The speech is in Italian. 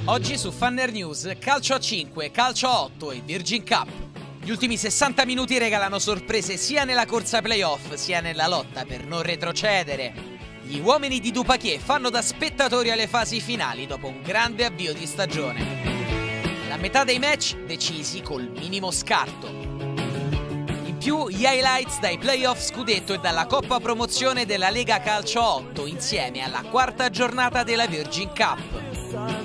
Oggi su Funner News, calcio a 5, calcio a 8 e Virgin Cup. Gli ultimi 60 minuti regalano sorprese sia nella corsa playoff sia nella lotta per non retrocedere. Gli uomini di Dupacchier fanno da spettatori alle fasi finali dopo un grande avvio di stagione. La metà dei match decisi col minimo scarto. In più gli highlights dai playoff scudetto e dalla Coppa Promozione della Lega Calcio 8 insieme alla quarta giornata della Virgin Cup.